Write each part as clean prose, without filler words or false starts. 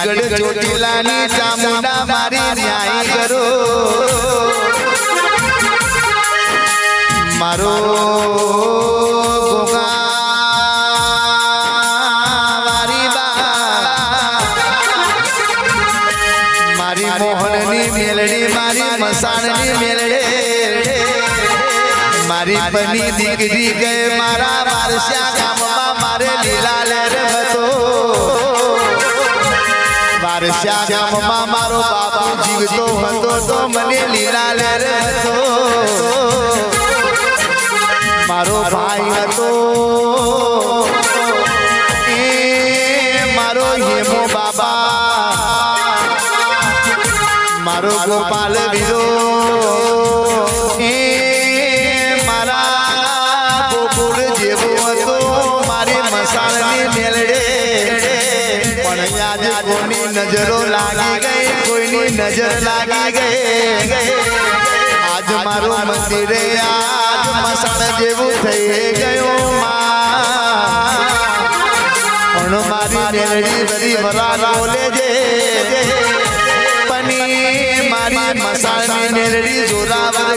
गढ़ चोटीलानी चामुंडा मारी न्याय करो मारो गोगा मारी बा मारी मोहननी मेलड़ी मारी मसाणनी मेलड़े मारी बनी दीकरी गए मारा वारस्या गाममा मारे लीला लहर बतो वारस्या गाममा मारो बापू जीवतो हतो तो मने लीला लहर बतो मारो भाई हतो मारो हेमो बाबा मारो गोपाल वीरो मारा गोकुल जेवो हतो मारी मसाणनी मेलड़े पण आज कोनी नजरो लागी गई कोईनी नजर लागी गई आज मारो मंदिरे आज मसाण जेवू थई गयो पण मारी मेलड़ी बड़ी भरा बोले जे पनी मारी मसाणनी मेलड़ी जोरावर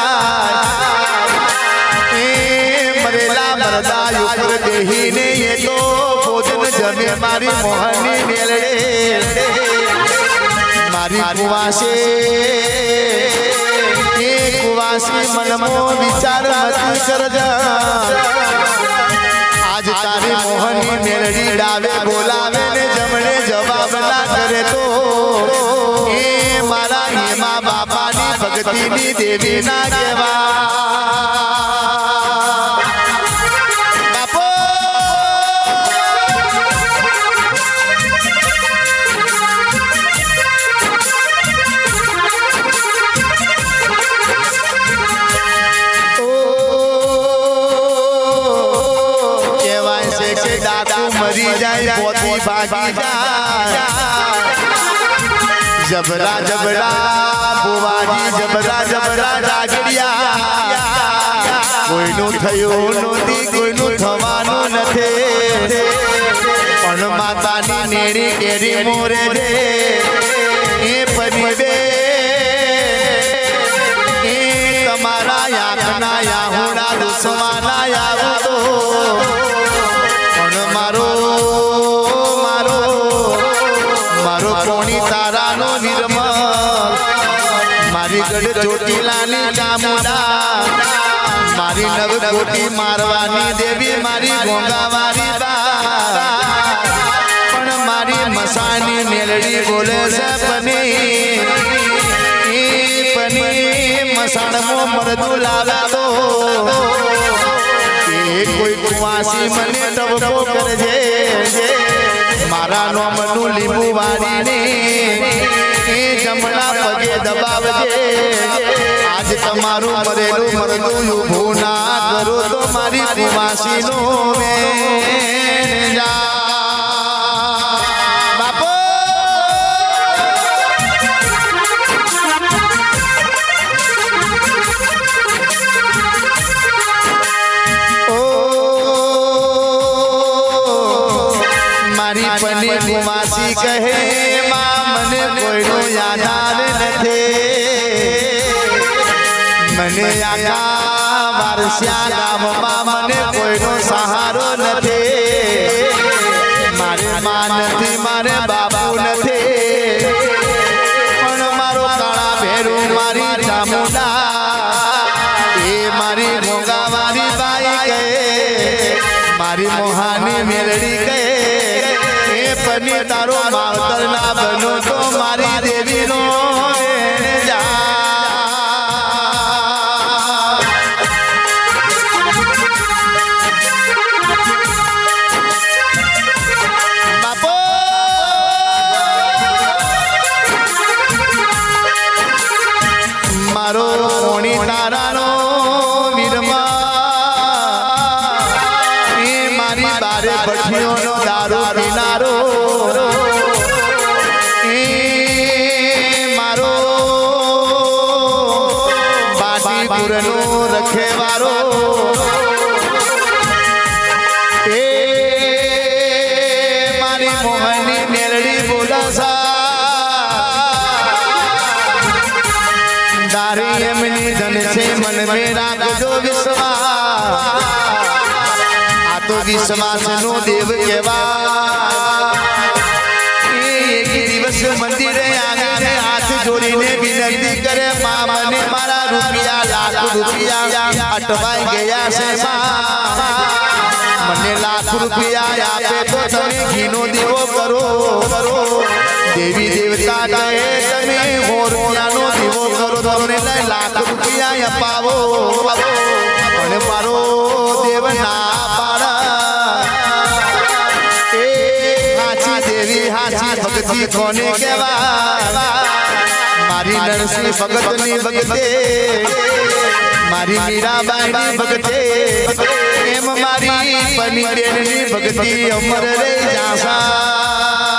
कहवाय मरेला मरदा ऊपर देही ने ये तो भोजन जमे मारी मोहनी मेलड़े मारी कुवासे कुवासी मनमो विचार मत कर जा आज तारी मोहनी मेलड़ी डावे बोलावे ने जमणे जवाब ना करे तो ए मारा हेमा बापानी भक्तिनी देवी ना केवा मरी जाए पोती भागी जाए जबरा जबरा बुवाजी जबरा जबरा डागड़िया कोईनु थयो नोती कोईनु थवानो नथे पण मातानी नेड़ी केरी मोरे रे ए परिबे ए तमारा याखना याहुड़ा दुश्मना यावो तो मारो मारो मारो कोणी तारानो निर्मल मारी गढ़ चोटीलानी चामुंडा मारी नवकोटी मारवानी देवी मारी गोंगा मारी बा पण मारी मसाणी मेलड़ी बोले से पनी मसाणमो मरदू लावा तो कोई कुवासी मने टबको करजे मारा नोमनु लींबू वाड़ी ने जमना पगे दबावजे आज तमारू मरेलू मरदू ऊभो ना करो तो मारी कुवासी नो में जा पनी कुवासी कहे मां मने कोईनो यादार नथे मने आका वारस्या गाममा मने कोईनो सहारो नथे मारे मां नथी मारे बापू नथे पण मारो काळा भेरू मारी चामुंडा ए मारी गोंगा मारी बाई कहे मारी मोहानी मेलड़ी कहे पनी तारो मावतर ना बनो तो मारी देवी नो जा बापो मारो कोणी तारानो वीरमा ए मारी बारे भठियो नो दारू किनारो मारो बाटी पुरनो रखे वारो ए मारी मोहनी मेलड़ी बोला सा में રાખજો વિશ્વાસ આ તો વિશ્વાસનો દેવ કહેવાય એક દિવસ મંદિરે આવીને હાથ જોડીને વિનંતી કરે મા મને મારા રૂપિયા લાખ રૂપિયા અટવાઈ ગયા છે મને લાખ રૂપિયા આપે તો તમે ઘીનો દીવો કરો દેવી દેવતા કહે તમે રૂપિયાનો દીવો કરો તમને લાખ રૂપિયા અપાવો અને મારો દેવ ના પાડા એ હાચી દેવી હાચી ભક્તિ કોને કહેવાય મારી નરસિંહ ભગતની ભગતે મારી મીરાબાઈની ભગતે એમ મારી પની બેનની ભક્તિ અમર રહી જાસા